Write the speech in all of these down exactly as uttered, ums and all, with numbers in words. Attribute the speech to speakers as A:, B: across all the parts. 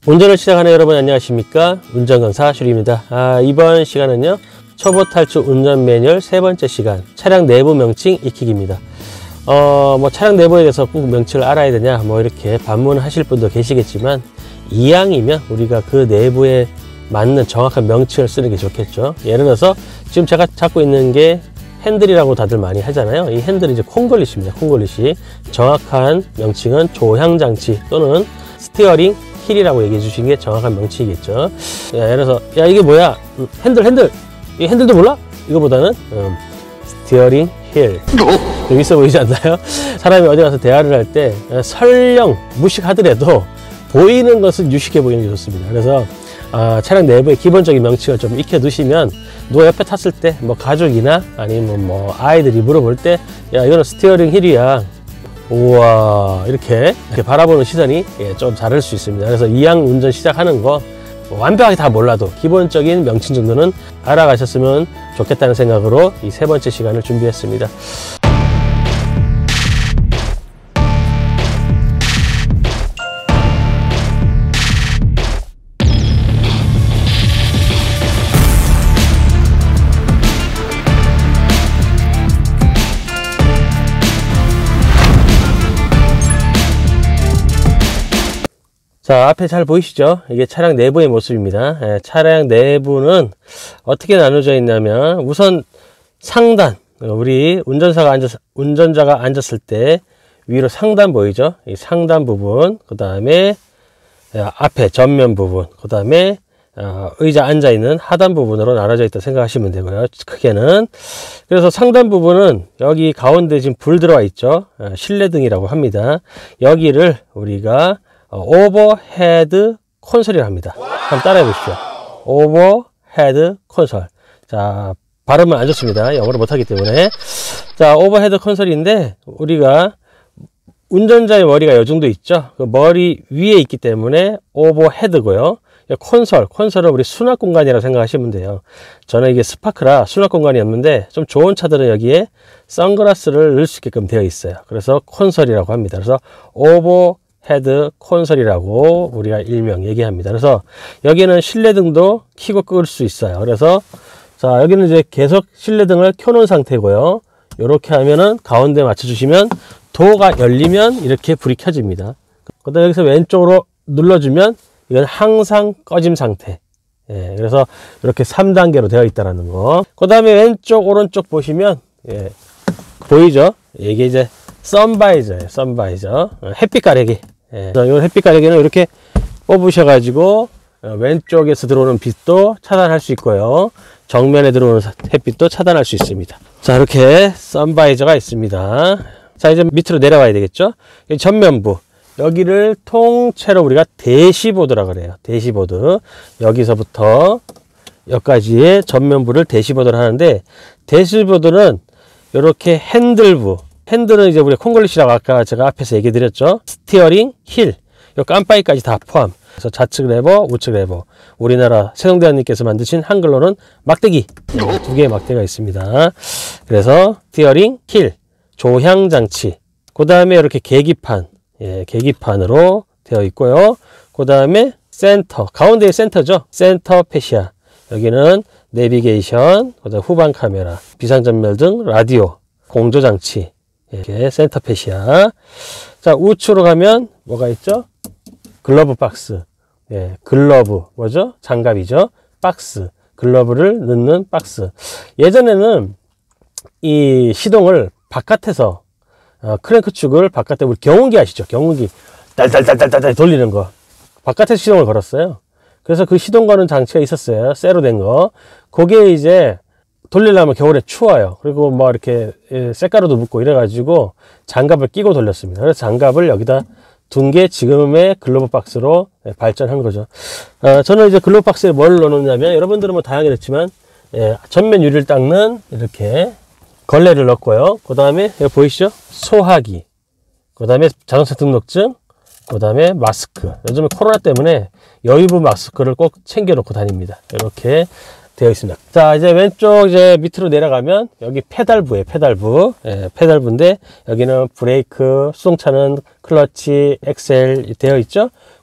A: 운전을 시작하는 여러분 안녕하십니까? 운전강사 슈리입니다. 아, 이번 시간은요 초보 탈출 운전 매뉴얼 세 번째 시간 차량 내부 명칭 익히기입니다. 어, 뭐 차량 내부에 대해서 꼭 명칭을 알아야 되냐 뭐 이렇게 반문하실 분도 계시겠지만 이왕이면 우리가 그 내부에 맞는 정확한 명칭을 쓰는 게 좋겠죠. 예를 들어서 지금 제가 잡고 있는 게 핸들이라고 다들 많이 하잖아요. 이 핸들은 이제 콩글리시입니다. 콩글리시. 정확한 명칭은 조향장치 또는 스티어링 힐이라고 얘기해 주신 게 정확한 명칭이겠죠. 야, 예를 들어서 야 이게 뭐야 음, 핸들 핸들 이 핸들도 몰라? 이거보다는 음, 스티어링 힐 좀 있어 보이지 않나요? 사람이 어디 가서 대화를 할 때 설령 무식하더라도 보이는 것은 유식해 보이는 게 좋습니다. 그래서 아, 차량 내부의 기본적인 명칭을 좀 익혀 두시면 누가 옆에 탔을 때 뭐 가족이나 아니면 뭐 아이들이 물어볼 때 야 이거는 스티어링 힐이야, 우와 이렇게, 이렇게 바라보는 시선이 예, 좀 다를 수 있습니다. 그래서 이왕 운전 시작하는 거 뭐 완벽하게 다 몰라도 기본적인 명칭 정도는 알아가셨으면 좋겠다는 생각으로 이 세 번째 시간을 준비했습니다. 자, 앞에 잘 보이시죠? 이게 차량 내부의 모습입니다. 예, 차량 내부는 어떻게 나눠져 있냐면 우선 상단, 우리 운전사가 앉았, 운전자가 앉았을 때 위로 상단 보이죠? 이 상단 부분, 그 다음에 앞에 전면 부분, 그 다음에 어, 의자 앉아 있는 하단 부분으로 나눠져 있다 생각하시면 되고요. 크게는. 그래서 상단 부분은 여기 가운데 지금 불 들어와 있죠? 어, 실내등이라고 합니다. 여기를 우리가 오버헤드 콘솔이라고 합니다. 한번 따라해 보십시오. 오버헤드 콘솔. 자, 발음은 안 좋습니다. 영어를 못하기 때문에. 자, 오버헤드 콘솔인데 우리가 운전자의 머리가 이 정도 있죠. 그 머리 위에 있기 때문에 오버헤드고요. 콘솔, 콘솔은 우리 수납 공간이라고 생각하시면 돼요. 저는 이게 스파크라 수납 공간이었는데 좀 좋은 차들은 여기에 선글라스를 넣을 수 있게끔 되어 있어요. 그래서 콘솔이라고 합니다. 그래서 오버 헤드 콘솔이라고 우리가 일명 얘기합니다. 그래서 여기는 실내등도 켜고 끌 수 있어요. 그래서 자 여기는 이제 계속 실내등을 켜놓은 상태고요. 이렇게 하면은 가운데 맞춰주시면 도어가 열리면 이렇게 불이 켜집니다. 그 다음에 여기서 왼쪽으로 눌러주면 이건 항상 꺼짐 상태. 예, 그래서 이렇게 삼 단계로 되어 있다는 거. 그 다음에 왼쪽 오른쪽 보시면 예, 보이죠? 이게 이제 선바이저예요. 선바이저. 햇빛 가리기. 예. 이 햇빛 가리기는 이렇게 뽑으셔가지고 왼쪽에서 들어오는 빛도 차단할 수 있고요. 정면에 들어오는 햇빛도 차단할 수 있습니다. 자, 이렇게 선바이저가 있습니다. 자, 이제 밑으로 내려와야 되겠죠? 전면부. 여기를 통째로 우리가 대시보드라 그래요. 대시보드. 여기서부터 여기까지의 전면부를 대시보드를 하는데, 대시보드는 이렇게 핸들부. 핸들은 이제 우리 콩글리시라고 아까 제가 앞에서 얘기 드렸죠. 스티어링, 힐, 요 깜빡이까지 다 포함. 그래서 좌측 레버, 우측 레버. 우리나라 세종대왕님께서 만드신 한글로는 막대기. 두 개의 막대기가 있습니다. 그래서 스티어링, 힐, 조향장치. 그 다음에 이렇게 계기판, 예, 계기판으로 되어 있고요. 그 다음에 센터, 가운데에 센터죠. 센터 패시아. 여기는 내비게이션, 그 다음에 후방 카메라, 비상전멸 등 라디오, 공조장치. 이렇게 센터 패시아. 자, 우측으로 가면 뭐가 있죠? 글러브 박스. 예, 글러브 뭐죠? 장갑이죠. 박스. 글러브를 넣는 박스. 예전에는 이 시동을 바깥에서 어, 크랭크 축을 바깥에 우리 경운기 아시죠? 경운기 딸딸딸딸딸 돌리는 거. 바깥에서 시동을 걸었어요. 그래서 그 시동 거는 장치가 있었어요. 쇠로 된 거. 그게 이제 돌리려면 겨울에 추워요. 그리고 뭐 이렇게 쇳가루도 묻고 이래가지고 장갑을 끼고 돌렸습니다. 그래서 장갑을 여기다 둔 게 지금의 글러브 박스로 발전한 거죠. 어, 저는 이제 글러브 박스에 뭘 넣느냐면 여러분들은 뭐 다양하게 됐지만 예, 전면 유리를 닦는 이렇게 걸레를 넣고요. 그 다음에 여기 보이시죠? 소화기. 그 다음에 자동차 등록증. 그 다음에 마스크. 요즘에 코로나 때문에 여유부 마스크를 꼭 챙겨 놓고 다닙니다. 이렇게 되어 있습니다. 자, 이제 왼쪽 이제 밑으로 내려가면 여기 페달부에 페달부. 예, 페달부인데 여기는 브레이크, 수동차는 클러치, 엑셀 되어 있죠.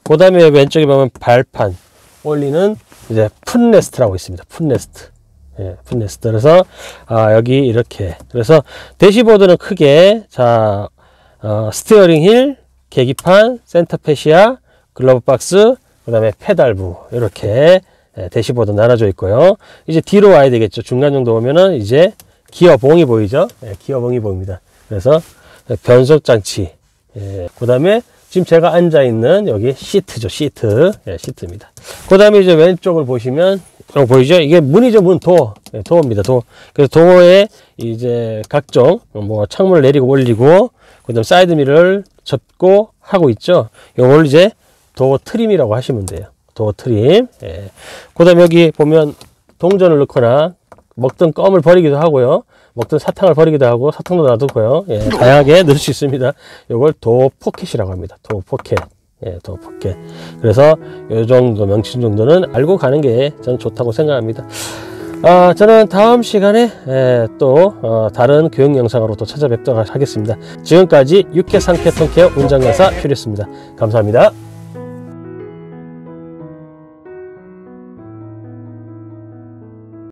A: 그 다음에 왼쪽에 보면 발판 올리는 이제 풋레스트라고 있습니다. 풋레스트. 예, 풋레스트. 그래서, 아, 여기 이렇게. 그래서 대시보드는 크게, 자, 어, 스티어링 휠, 계기판, 센터 패시아, 글러브 박스, 그 다음에 페달부. 이렇게 예, 대시보드 나눠져 있고요. 이제 뒤로 와야 되겠죠. 중간 정도 오면은 이제 기어봉이 보이죠. 예, 기어봉이 보입니다. 그래서 변속 장치. 예, 그 다음에 지금 제가 앉아 있는 여기 시트죠. 시트. 예, 시트입니다. 그 다음에 이제 왼쪽을 보시면 어, 보이죠? 이게 문이죠. 문, 도어. 예, 도어입니다. 도어. 그래서 도어에 이제 각종 뭐 창문을 내리고 올리고 그 다음 사이드미러를 접고 하고 있죠. 이걸 이제 도어 트림이라고 하시면 돼요. 도어 트림. 예. 그 다음에 여기 보면 동전을 넣거나 먹던 껌을 버리기도 하고요. 먹던 사탕을 버리기도 하고 사탕도 놔두고요. 예, 다양하게 넣을 수 있습니다. 이걸 도어 포켓이라고 합니다. 도어 포켓. 예, 도어 포켓. 그래서 이 정도 명칭 정도는 알고 가는 게 저는 좋다고 생각합니다. 아, 저는 다음 시간에 예, 또 어, 다른 교육 영상으로 또 찾아뵙도록 하겠습니다. 지금까지 육회 상쾌 통쾌 운전강사 퓨리였습니다. 감사합니다.